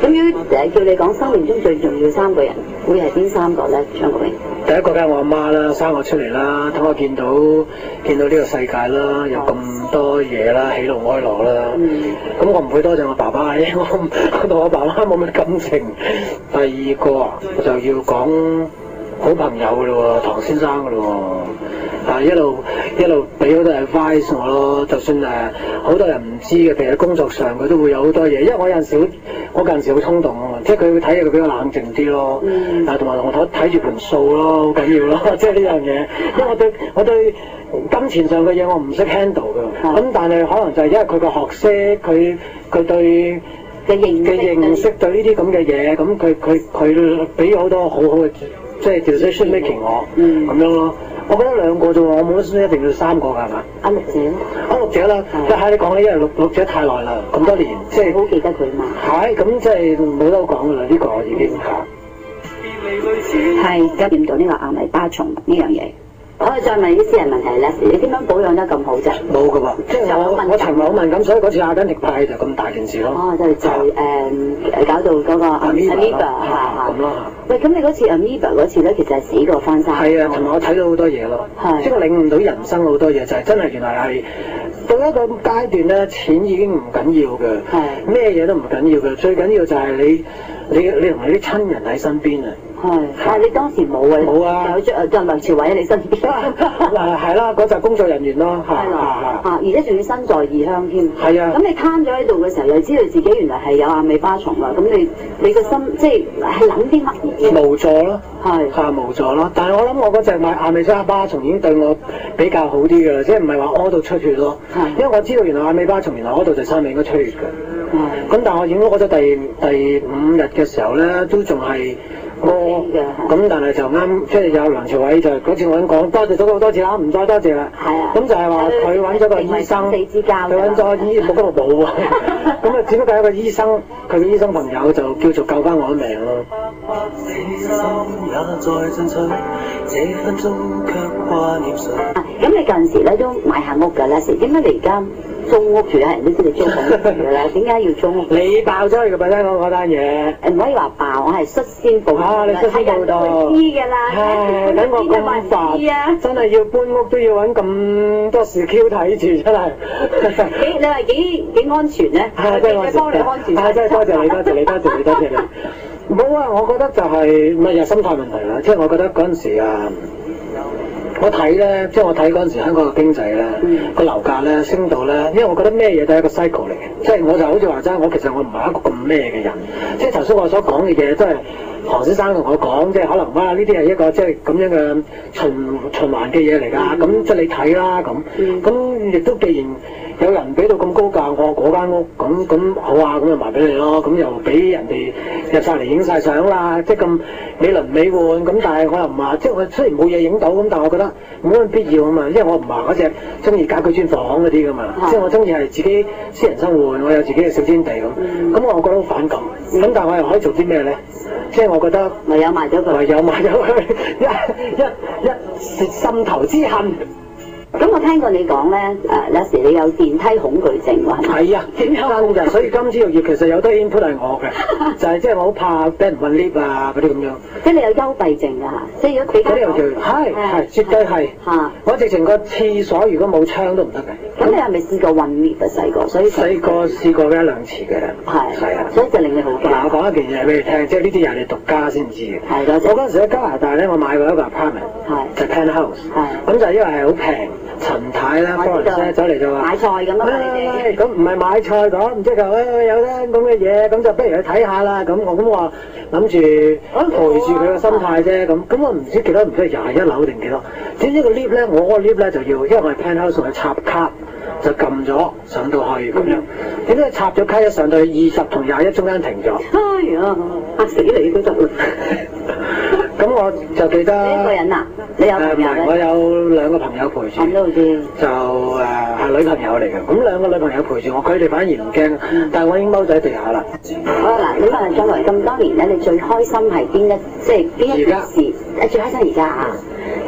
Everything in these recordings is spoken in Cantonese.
如果叫你講生命中最重要3個人，會係邊3個咧？張國榮。 第一個梗係我阿媽啦，生我出嚟啦，等我見到呢個世界啦，有咁多嘢啦，喜怒哀樂啦。咁我唔會多謝我爸爸，因為我同我爸爸冇乜感情。第二個我就要講好朋友噶咯喎，唐先生噶咯喎，一路俾好多 advice 我咯，就算好多人唔知嘅，譬如喺工作上佢都會有好多嘢，因為我近陣時好衝動啊，即係佢會睇嘢佢比較冷靜啲咯，同埋我睇住盤數咯，好緊要咯，即係呢樣嘢，因為我對金錢上嘅嘢我唔識 handle 㗎，咁但係可能就係因為佢個學識，佢對嘅認識對呢啲咁嘅嘢，咁佢俾好多好好嘅即係 decision making 我，咁樣咯。我覺得2個啫喎，我冇乜一定要3個㗎，係嘛？ 阿陸姐， 陸姐啦，即係你講咧，因為陸姐太耐啦，咁多年，即係好記得佢嘛。 係，咁即係冇得講㗎啦，呢個已經係感染到呢個阿米巴蟲呢樣嘢。我哋再問啲私人問題咧，你點樣保養得咁好啫？ 冇㗎喎，即係我腸胃好敏感，所以嗰次阿根廷派就咁大件事咯。 哦，就搞到嗰個 Amoeba 咁咯。 喂，咁你嗰次 Amoeba 嗰次咧，其實係死過翻生。 係啊，同埋我睇到好多嘢咯，即係我領悟到人生好多嘢，就係真係原來係到一個階段咧，錢已經唔緊要嘅，咩嘢都唔緊要嘅，最緊要就係你同你啲親人喺身邊啊。 但係你當時冇啊？ 冇啊！ 就梁朝偉喺你身邊。 係啦，嗰就工作人員咯， 而且仲要身在異鄉添。 係啊。 咁你攤咗喺度嘅時候，又知道自己原來係有阿米巴蟲啦。咁你個心即係諗啲乜嘢？ 無助咯。無助咯。但係我諗我嗰隻阿米巴蟲已經對我比較好啲㗎啦，即係唔係話屙到出血咯。因為我知道原來阿米巴蟲原來屙到第3日應該出血㗎。咁但係我影咗嗰隻第5日嘅時候咧，都仲係。咁但係就啱，即係有梁朝偉就嗰次我已經講多謝咗好多次啦，唔再多謝啦。咁就係話佢揾咗個醫生，佢揾咗冇嗰度冇喎。咁啊，只不過係一個醫生，佢嘅醫生朋友就叫做救翻我命咯。 咁你近時咧都買下屋㗎啦，點解你而家租屋住啊？人都知你租緊屋住㗎啦，點解要租屋？ 你爆咗佢嘅本身嗰單嘢。 唔可以話爆，我係率先報道。 你率先報道。 知㗎啦。 等我咁煩，真係要搬屋都要揾咁多事 Q 睇住，真係。 你話幾安全咧？ 真係幫你安全。真係多謝你。冇啊，我覺得就係咪又心態問題啦？即係我覺得嗰陣時啊。我睇咧，即係我睇嗰陣時香港嘅經濟咧，個樓價咧升到咧，因為我覺得咩嘢都係一個 cycle 嚟嘅，即係我就好似話齋，其實我唔係一個咁咩嘅人，即係頭先我所講嘅嘢，即係韓先生同我講，即係可能哇呢啲係一個即係咁樣嘅循環嘅嘢嚟㗎，咁即係你睇啦咁亦都既然有人俾到咁高價，我嗰間屋咁好啊，咁就賣俾你咯，咁又俾人哋入晒嚟影晒相啦，即係咁美輪美奐，咁但係我又唔話，即係我雖然冇嘢影到，咁但係我覺得冇乜必要啊嘛，因為我唔係嗰隻中意家居專房嗰啲㗎嘛，即係我中意係自己私人生活，我有自己嘅小天地咁我覺得好反感，咁但係我又可以做啲咩咧？即係我覺得唯有賣咗佢， 一心頭之恨。 咁我聽過你講咧，有時你有電梯恐懼症喎，係咪？ 係啊，點樣㗎？所以金枝玉葉其實有得 input 係我嘅，就係即係我好怕俾人揾 lift 啊嗰啲咁樣。即係你有幽閉症㗎嚇，即係如果俾嗰啲叫係絕對係嚇。我直情個廁所如果冇窗都唔得嘅。咁你係咪試過揾 lift 啊？細個，所以細個試過1-2次嘅。係啊，所以就令你好驚。嗱，我講一件嘢俾你聽，即係呢啲人係獨家先知嘅。係我嗰陣時喺加拿大咧，我買過一個 apartment，就 penthouse，咁就因為係好平。陳太啦 Florence 咧走嚟就話買菜咁啊，咁唔係買菜咁，即係話有單咁嘅嘢，咁就不如去睇下啦。咁我諗住陪住佢個心態啫。咁我唔知幾多，唔知21樓定幾多。點知個 lift 咧，我個 lift 咧就要，因為我係 penthouse 係插卡，就撳咗上到去咁樣。點解插咗卡一上到去20同21中間停咗？哎呀，嚇死你都得啦！咁我就記得你一個人啊？你有朋友咧？我有2個朋友陪住，就係女朋友嚟嘅。咁2個女朋友陪住我，佢哋反而唔驚，但係我已經踎咗喺地下啦。好嗱，你問將來咁多年咧，你最開心係邊一件事？最開心而家啊！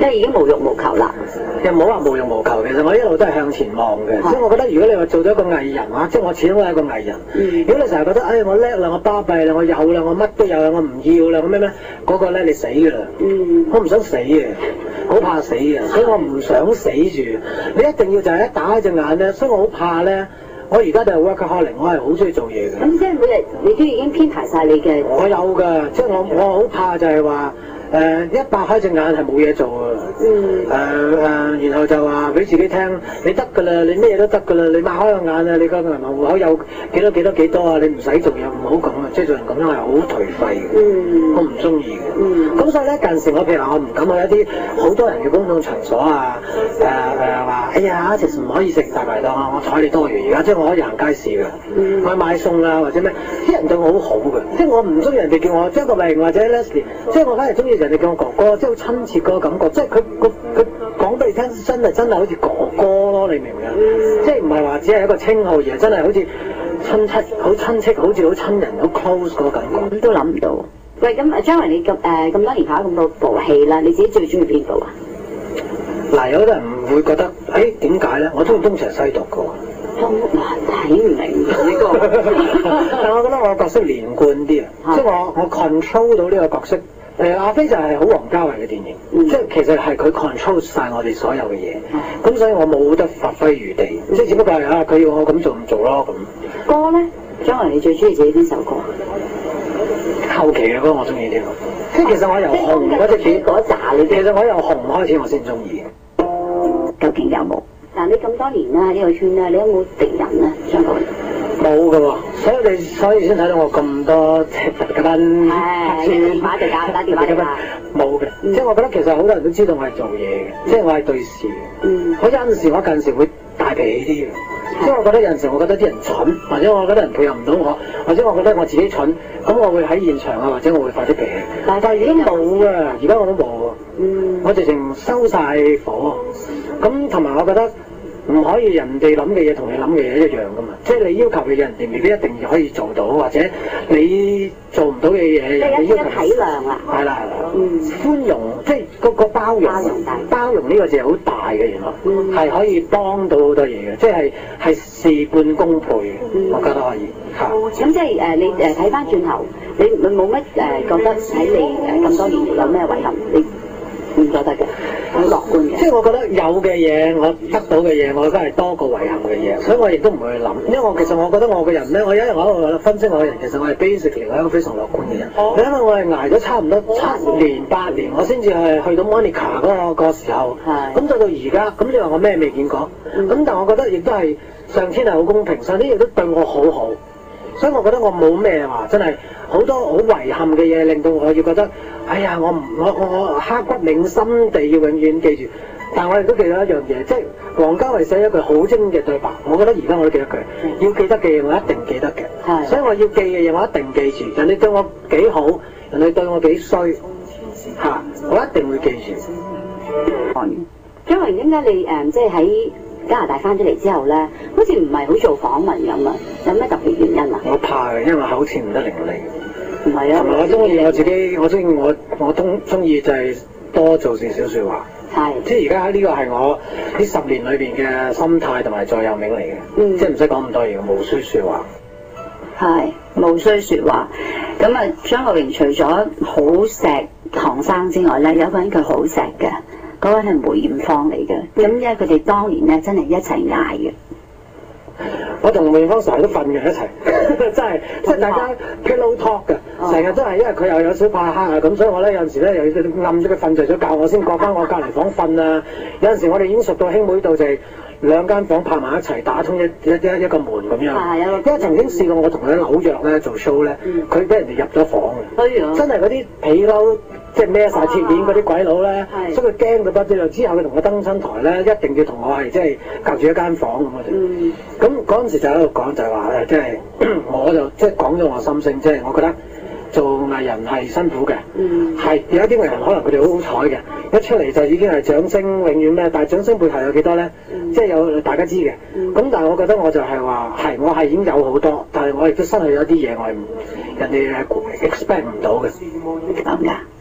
因為已經無欲無求啦。 又冇話無欲無求，其實我一路都係向前望嘅。即係我覺得，如果你話做咗一個藝人啊，即係我始終都係一個藝人。如果你成日覺得，我叻啦，我巴閉啦，我有啦，我乜都有啦，我唔要啦，我咩咩，嗰個咧你死㗎啦。我唔想死嘅，好怕死嘅，所以我唔想死住。你一定要就係一打開隻眼咧，所以我好怕咧。我而家就係 workaholic，我係好中意做嘢嘅。 咁即係每日你都已經編排晒你嘅。 我有㗎，即係我好怕就係話。一擘開隻眼係冇嘢做啊！然後就話俾自己聽，你得㗎啦，你咩嘢都得㗎啦，你擘開個眼啊，你個銀行戶口有幾多啊，你唔使做嘢，唔好咁啊！即係做人咁樣係好頹廢嘅，我唔中意嘅。咁所以咧，近時我譬如話我唔敢去一啲好多人嘅公眾場所啊，話哎呀，其實唔可以食大排檔啊，我睬你多餘而家，即係我可以行街市嘅，我買餸啊或者咩，啲人對我好好嘅，即係我唔中意人哋叫我張國榮或者 Leslie， 即係我反而中意人哋叫我哥哥，即係好親切嗰個感覺，即係佢講俾你聽，真係好似哥哥咯，你明唔明啊？即係唔係話只係一個稱號，而係真係好似好親戚，好似好親人，好 close 嗰個感覺。 都諗唔到。喂，咁張維你咁多年拍咁多部戲啦，你自己最中意邊部啊？ 嗱，有啲人會覺得，點解咧？我中意東邪西毒嘅喎。 睇唔明呢個。 但我覺得我角色連貫啲啊，即係我 control 到呢個角色。阿飛就係好王家衛嘅電影，即係其實係佢 control 晒我哋所有嘅嘢，咁所以我冇得發揮餘地，即係只不過係佢要我咁做唔做咯咁。 歌咧，張維你最中意自己邊首歌？ 後期嘅歌我中意啲，即係其實我由紅嗰隻碟嗰扎你， 其實我由紅開始我先中意。 究竟有冇？嗱，你咁多年啦呢個圈啦，你有冇敵人啊？張國榮？ 冇㗎喎，所以先睇到我咁多嗰班電話就打電話嚟㗎。 冇嘅，即係我覺得其實好多人都知道我係做嘢嘅，即係我係對事嘅。我近時會大脾氣啲嘅，即係我覺得有陣時我覺得啲人蠢，或者我覺得人配合唔到我，或者我覺得我自己蠢，咁我會喺現場啊，或者我會發啲脾氣。但係而家冇啊，而家我都冇啊。我直情收晒火，咁同埋我覺得。唔可以人哋諗嘅嘢同你諗嘅嘢一樣噶嘛，即係你要求嘅嘢人哋未必一定可以做到，或者你做唔到嘅嘢人哋要求。體諒啦。係啦。寬容，即係個包容。包容呢個字係好大嘅，原來係可以幫到好多嘢嘅，即係事半功倍嘅，我覺得可以。 咁即係你睇翻轉頭，你冇乜覺得喺你咁多年嚟有咩遺憾？你唔覺得嘅？好樂觀嘅，即係我覺得有嘅嘢，我得到嘅嘢，我覺得係多過遺憾嘅嘢，所以我亦都唔會去諗。因為其實我覺得我個人咧，我有一日我喺度分析我個人，其實我係 basically 我係一個非常樂觀嘅人。你因為我係捱咗差唔多7年8年，我先至係去到 Monica 嗰個時候。咁到而家，咁你話我咩未見過？咁但係我覺得亦都係上天係好公平，上天亦都對我好好。所以我覺得我冇咩話，真係好多好遺憾嘅嘢，令到我要覺得，哎呀，我刻骨銘心地要永遠記住。但我亦都記得一樣嘢，即係王家衛寫一句好精嘅對白，我覺得而家我都記得佢，要記得嘅嘢我一定記得嘅。所以我要記嘅嘢我一定記住。人哋對我幾好，人哋對我幾衰，我一定會記住。 張維點解你即係喺加拿大翻咗嚟之後咧，好似唔係好做訪問咁啊？有咩特別原因啊？ 我怕嘅，因為口齒唔得伶俐。 唔係啊。同埋我中意我自己，我中意就係多做少少説話。係。即係而家呢個係我呢10年裏邊嘅心態同埋座右銘嚟嘅。即係唔使講咁多嘢，無需説話。 係，無需説話。咁啊，張國榮除咗好錫唐生之外咧，有一個人佢好錫嘅。嗰位係梅艷芳嚟嘅，咁因為佢哋當年咧真係一齊嗌嘅。 我同梅艷芳成日都瞓嘅一齊，真係即係大家 pillow talk 嘅，成日都係因為佢又有少怕黑啊，咁所以我咧有陣時咧又要暗咗佢瞓着咗覺，我先過翻我隔離房瞓啊。有陣時我哋已經熟到兄妹到就係2間房拍埋一齊，打通一個門咁樣。因為曾經試過我同佢喺紐約咧做 show 咧，佢俾人哋入咗房嘅，真係嗰啲皮褸。即係孭晒鐵鏈嗰啲鬼佬咧，所以佢驚到不得了。之後佢同我登親台咧，一定要同我係即係隔住一間房咁我哋。咁嗰陣時就喺度講就係話咧，即係我就即係講咗我心聲，即係我覺得做藝人係辛苦嘅，係有一啲藝人可能佢哋好好彩嘅，一出嚟就已經係掌聲永遠咩，但係掌聲背後有幾多咧？即係有大家知嘅。咁但係我覺得我就係話係我係已經有好多，但係我亦都失去咗啲嘢，我係人哋係 expect 唔到嘅。 咁㗎。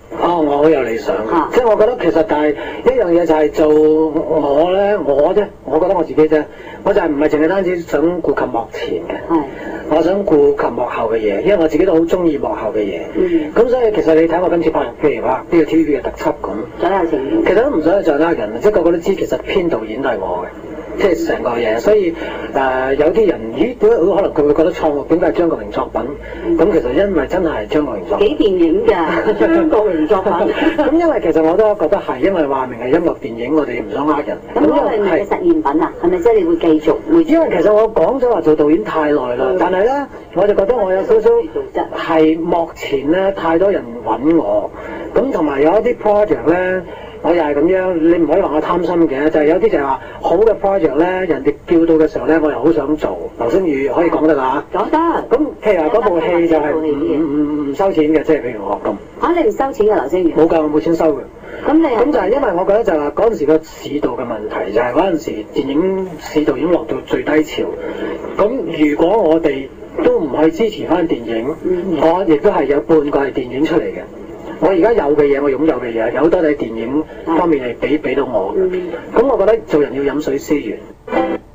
哦，我好有理想，即係我覺得其實但係一樣嘢就係做我咧，我覺得我自己啫，我就係唔係淨係單止想顧及幕前嘅，我想顧及幕後嘅嘢，因為我自己都好中意幕後嘅嘢。咁所以其實你睇我今次拍，譬如話呢個 TVB 嘅特輯咁， 左右情緣， 其實都唔想去再呃人，即係個個都知其實編導演都係我嘅。即係成個嘢，所以有啲人咦點解可能佢會覺得錯誤？點解係張國榮作品？咁其實因為真係張國榮作品。幾電影㗎張國榮作品。咁因為其實我都覺得係，因為話明係音樂電影，我哋唔想呃人。咁因為係實驗品啊？係咪即係你會繼續會？因為其實我講咗話做導演太耐啦，但係咧我就覺得我有少少係幕前咧太多人揾我，咁同埋有一啲 project 咧。我又係咁樣，你唔可以話我貪心嘅，就係有啲就係話好嘅 project 咧，人哋叫到嘅時候咧，我又好想做。劉星宇可以講得㗎？講得。咁譬如話嗰部戲就係唔收錢嘅，即係譬如我咁。你唔收錢嘅劉星宇？冇㗎，我冇錢收嘅。咁就係因為我覺得就係話嗰陣時個市道嘅問題，就係嗰陣時電影市道已經落到最低潮。咁如果我哋都唔去支持翻電影，我亦都係有半個係電影出嚟嘅。我而家有嘅嘢，我擁有嘅嘢，有好多喺電影方面係俾到我嘅。咁我覺得做人要飲水思源。